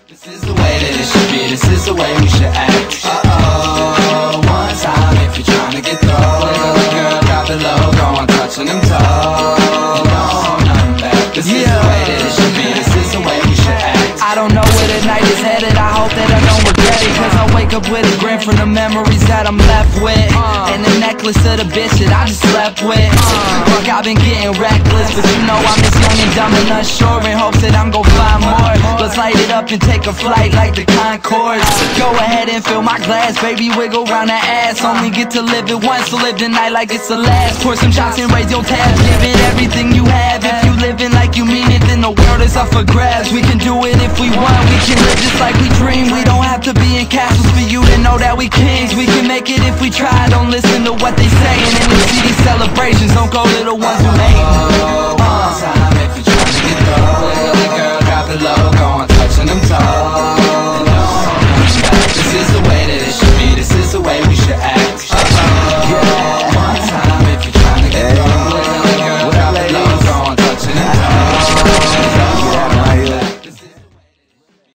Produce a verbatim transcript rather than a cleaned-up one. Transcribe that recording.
This is the way that it should be, this is the way we should act. Uh-oh, one time if you're trying to get through. Girl, drop it low, go on touching them toes. You know nothing back. This yeah. is the way that it should be, this is the way we should act. I don't know where the night is headed, I hope that I don't regret it. Cause I wake up with a grin from the memories that I'm left with. And the necklace of the bitch that I just slept with. Fuck, I've been getting reckless, but you know I'm just young and dumb and unsure, in hopes that I'm gon' find more. Let's light it up and take a flight like the Concords. Go ahead and fill my glass, baby, wiggle round that ass. Only get to live it once, so live the night like it's the last. Pour some shots and raise your tabs, give it everything you have. If you living like you mean it, then the world is up for grabs. We can do it if we want, we can live just like we dream. We don't have to be in castles for you to know that we kings. We can make it if we try, don't listen to what they saying. And we see these celebrations, don't go to the ones who hate.